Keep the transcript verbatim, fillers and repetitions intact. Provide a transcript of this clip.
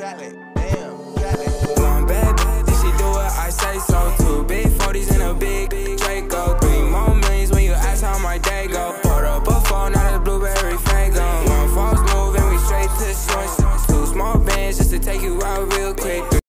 got it, damn, got it. One bad bitch, she do what I say so. Two big forties in a big Draco. Three more millions when you ask how my day go. Poured up a phone, not a blueberry fango. One false move and we straight to the joint. Two small bands just to take you out real quick.